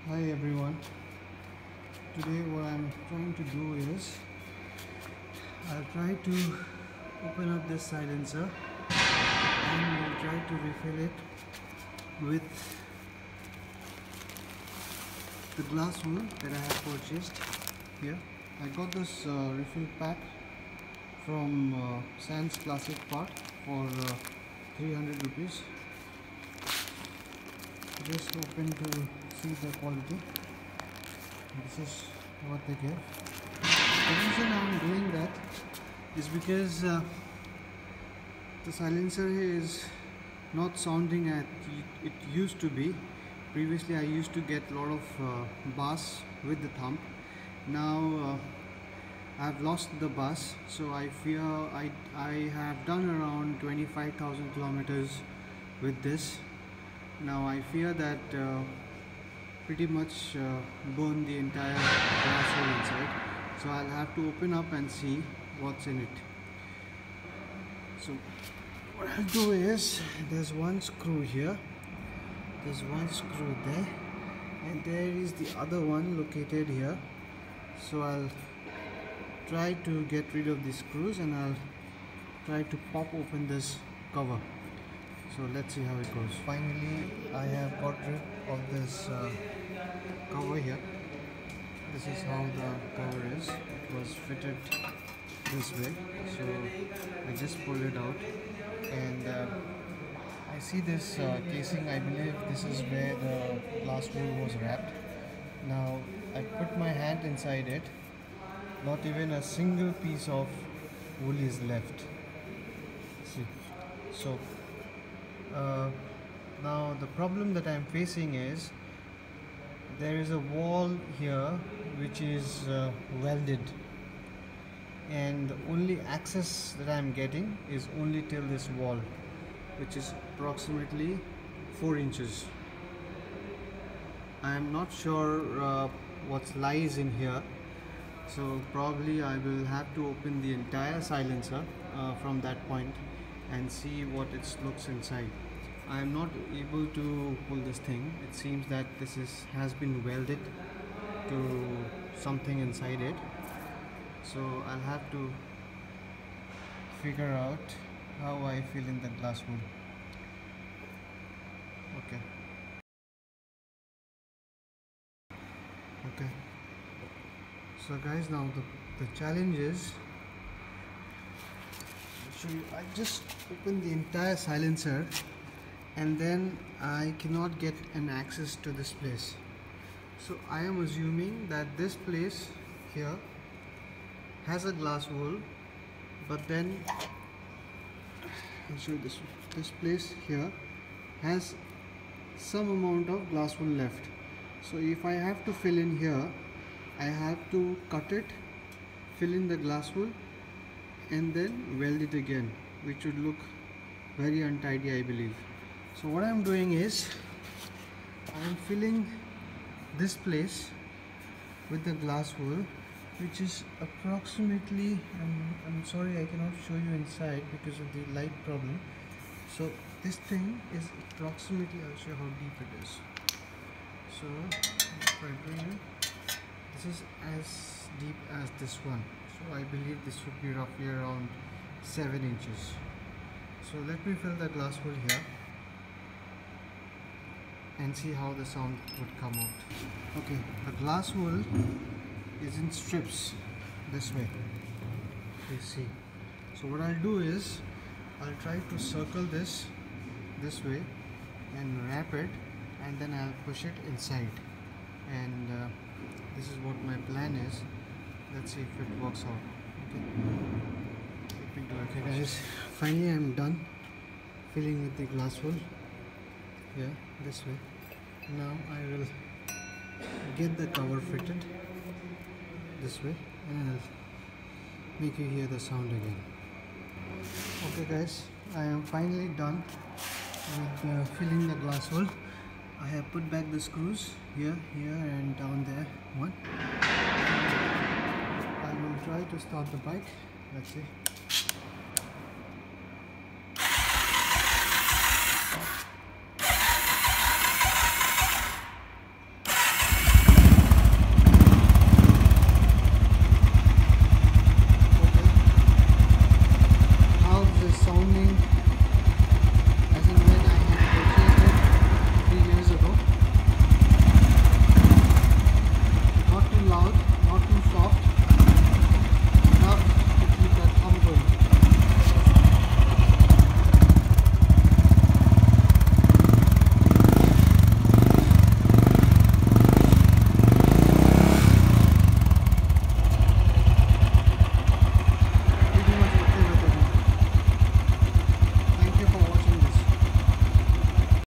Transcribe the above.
Hi everyone. Today what I'm trying to do is I'll try to open up this silencer and we'll try to refill it with the glass wool that I have purchased here. I got this refill pack from Sands Classic Part for 300 rupees. Just open to see the quality. This is what they give. The reason I'm doing that is because the silencer here is not sounding as it used to be. Previously I used to get a lot of bass with the thumb. Now I've lost the bass, so I fear I have done around 25,000 kilometers with this. Now I fear that pretty much burn the entire glass hole inside, so I'll have to open up and see what's in it. So what I'll do is, there's one screw here, there's one screw there, and there is the other one located here. So I'll try to get rid of these screws and I'll try to pop open this cover. So let's see how it goes. Finally I have got rid of this cover here. This is how the cover is. It was fitted this way, so I just pulled it out and I see this casing. I believe this is where the glass wool was wrapped. Now I put my hand inside it, not even a single piece of wool is left. See, so now the problem that I'm facing is there is a wall here which is welded, and the only access that I'm getting is only till this wall, which is approximately 4 inches. I am not sure what lies in here, so probably I will have to open the entire silencer from that point and see what it looks inside. I am not able to pull this thing. It seems that this has been welded to something inside it, so I'll have to figure out how I fill in the glass wool. Okay, so guys, now the challenge is, I just opened the entire silencer and then I cannot get an access to this place. So I am assuming that this place here has a glass wool, but then I'll show you this place here has some amount of glass wool left. So if I have to fill in here, I have to cut it, fill in the glass wool and then weld it again, which would look very untidy, I believe. So what I'm doing is I'm filling this place with the glass wool, which is approximately, I'm sorry I cannot show you inside because of the light problem. So this thing is approximately, I'll show you how deep it is. So if I bring it, this is as deep as this one. So I believe this would be roughly around 7 inches. So let me fill the glass wool here and see how the sound would come out. Okay, the glass wool is in strips this way, you see. So what I'll do is I'll try to circle this way and wrap it, and then I'll push it inside, and this is what my plan is. Let's see if it works out. Okay guys, finally I'm done filling with the glass wool here this way. Now I will get the cover fitted this way and I'll make you hear the sound again. Okay guys, I am finally done with filling the glass wool. I have put back the screws here, and down there one. I will try to start the bike. Let's see.